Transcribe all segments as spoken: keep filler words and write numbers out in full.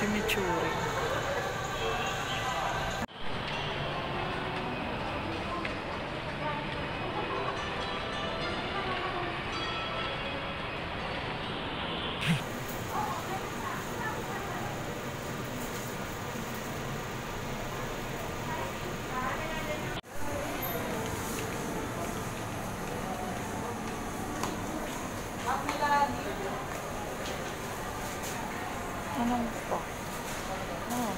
Chimichurri. Anong pa? Oh.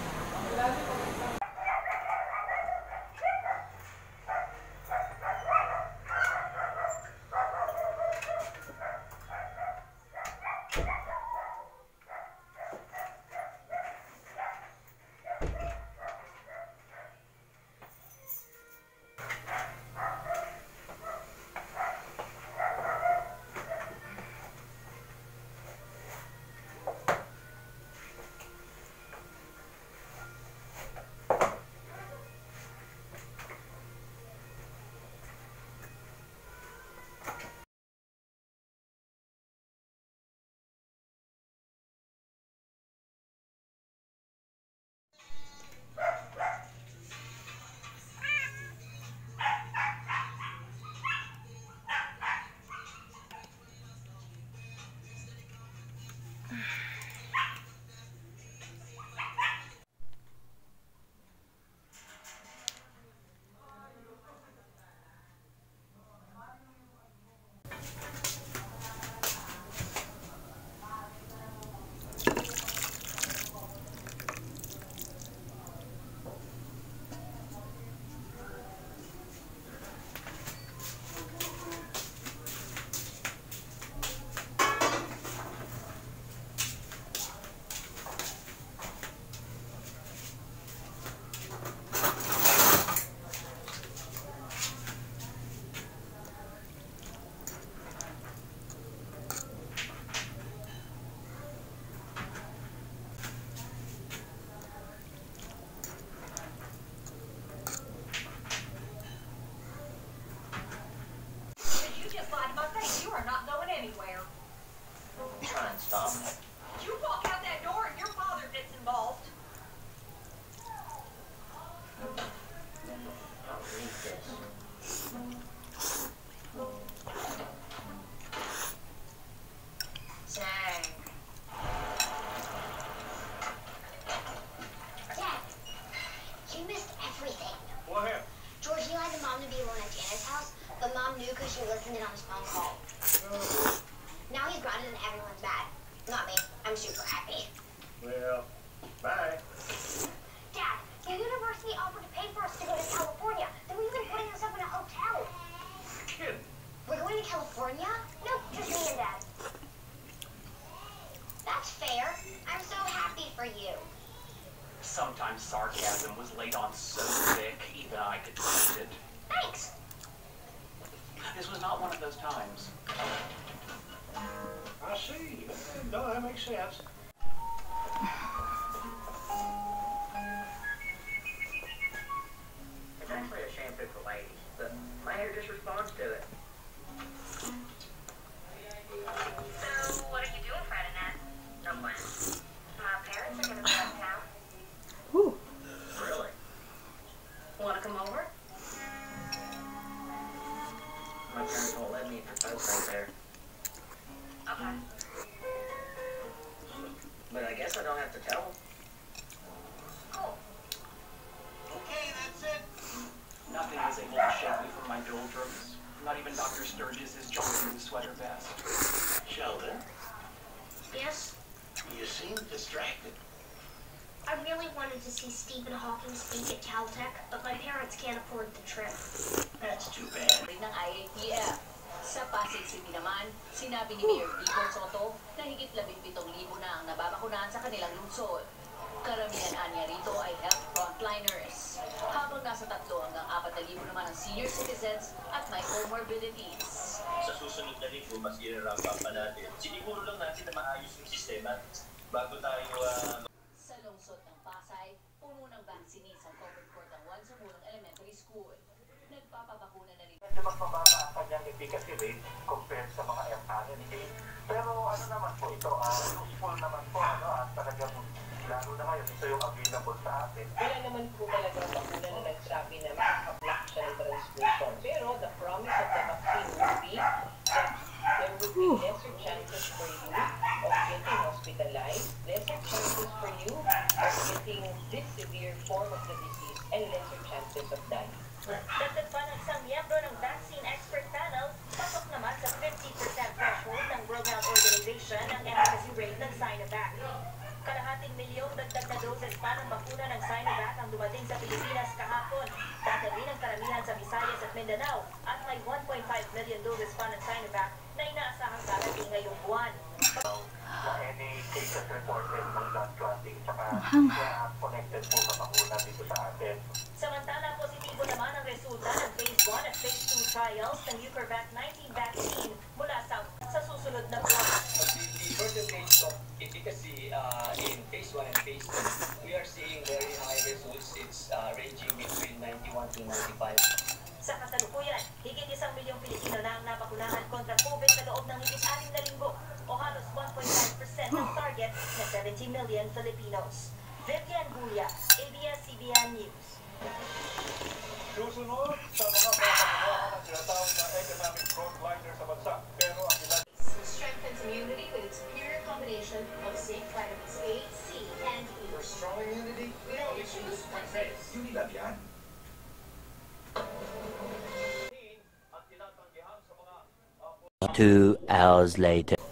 She listened in on his phone call. Now he's grounded and everyone's mad. Not me. I'm super happy. Well, bye. Dad, the university offered to pay for us to go to California. They were even putting us up in a hotel. Kid. We're going to California? No, just me and Dad. That's fair. I'm so happy for you. Sometimes sarcasm was laid on so thick, even I could taste it. Thanks. This was not one of those times. I see. No, that makes sense. It's actually a shampoo for ladies, but my hair just responds to it. So, what are you doing Friday night? No plans. My parents are going to be out of town. Ooh. Really? Want to come over? My parents won't let me propose right there. Okay. But I guess I don't have to tell them. Cool. Okay, that's it. Nothing is able to shake me from my doldrums. Not even Doctor Sturgis's Johnson sweater vest. Sheldon, Yes? you seem distracted. I really wanted to see Stephen Hawking speak at Caltech, but my parents can't afford the trip. That's too bad. ng I A T F. Sa Pasig City naman, sinabi ni Mayor Igor Soto na higit labing pitong libo na ang nababakunahan sa kanilang lungsod. Karamihan anya rito ay health frontliners. Habang nasa tatlo hanggang apat na libo naman ang senior citizens at may comorbidities. Sa susunod na linggo, mas i-ramp up pa natin. Siniguro lang natin na maayos yung sistema bago tayo... Uh... Sa lungsod ng Pasay, puno ng vaccinees ang covered court ang one sa Mulong Elementary School. Nagpapabakuna na rin. Medyo mas mababa ang kanyang efficacy rate compared sa mga M R N A. Pero ano naman po ito, uh, useful naman po, ano, at talagang lalo na ngayon, ito yung available sa atin. Wala naman po talaga bakuna na nagsabi na makaka-block siya ng transmission. Pero the promise of the vaccine would be that there would be lesser chances for you of getting hospitalized, lesser chances for you of getting this severe form of the disease, and lesser chances of dying. Dagdag pa ng isang miyembro ng Vaccine Expert Panel, pasok naman sa fifty percent threshold ng World Health Organization ang efficacy rate ng Sinovac. Kalahating milyong dagdag na doses pa ng bakuna ng Sinovac ang dumating sa Pilipinas kahapon. Dadalhin ang karamihan sa Visayas at Mindanao at may one point five million doses pa ng Sinovac na inaasahang darating ngayong buwan. Na any cases reported ng blood clotting, tsaka na connected po sa bakuna dito sa atin. Samantala, positibo naman ang resulta ng phase one at phase two trials ng Ucurvac nineteen vaccine mula sa, sa susunod na buwan. The, the further range of efficacy uh, in phase one and phase two, we are seeing very high results. It's uh, ranging between ninety-one to ninety-five. Sa kasalukuyan, higit isang milyong Pilipino na ang nabakunahan kontra COVID sa loob ng higit anim na linggo o halos one point five percent ng target na seventy million Filipinos. Vivian Gulia, A B S C B N News. Susunod sa mga pagkakaroon ng tinatawag na economic frontliner sa bansa. Pero ang ilan Strengthens immunity with its superior combination of zinc, vitamins A, C, and E. For strong immunity, we always use one face. Unilab yan. at tinatanggihan sa mga Two hours later.